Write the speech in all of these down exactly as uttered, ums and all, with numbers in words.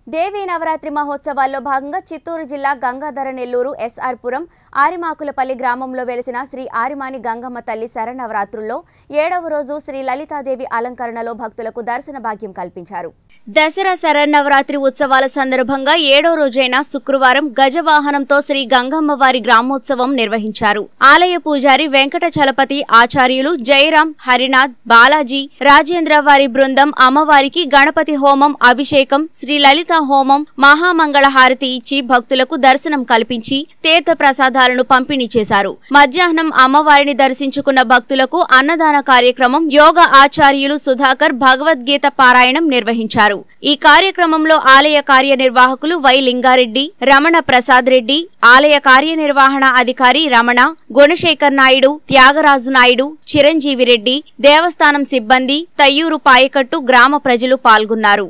దేవీ నవరాత్రి మహోత్సవాల్లో భాగంగా చిత్తూరు జిల్లా గంగాధర నెల్లూరు ఎస్ఆర్ పురం ఆరిమాకులపల్లి గ్రామంలో వెలిసిన శ్రీ ఆరిమాని గంగమ్మ తల్లి శరన్నవరాత్రుల్లో ఏడవ రోజు శ్రీ లలితాదేవి అలంకరణలో భక్తులకు దర్శన భాగ్యం కల్పించారు. దసరా శరన్నవరాత్రి ఉత్సవాల సందర్భంగా ఏడో రోజైన శుక్రవారం గజవాహనంతో శ్రీ గంగమ్మ వారి గ్రామోత్సవం నిర్వహించారు. ఆలయ పూజారి వెంకట చలపతి ఆచార్యులు జయరాం, హరినాథ్, బాలాజీ, రాజేంద్ర వారి బృందం అమ్మవారికి గణపతి హోమం, అభిషేకం, శ్రీ లలిత హోమం, మహామంగళ హారతి ఇచ్చి భక్తులకు దర్శనం కల్పించి తీర్థ ప్రసాదాలను పంపిణీ చేశారు. మధ్యాహ్నం అమ్మవారిని దర్శించుకున్న భక్తులకు అన్నదాన కార్యక్రమం యోగ ఆచార్యులు సుధాకర్ భగవద్గీత పారాయణం నిర్వహించారు. ఈ కార్యక్రమంలో ఆలయ కార్యనిర్వాహకులు వై లింగారెడ్డి, రమణ ప్రసాద్ రెడ్డి, ఆలయ కార్యనిర్వహణ అధికారి రమణ, గుణశేఖర్ నాయుడు, త్యాగరాజు నాయుడు, చిరంజీవి రెడ్డి, దేవస్థానం సిబ్బంది, తయ్యూరు పాయకట్టు గ్రామ ప్రజలు పాల్గొన్నారు.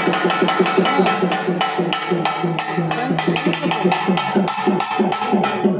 Thank you.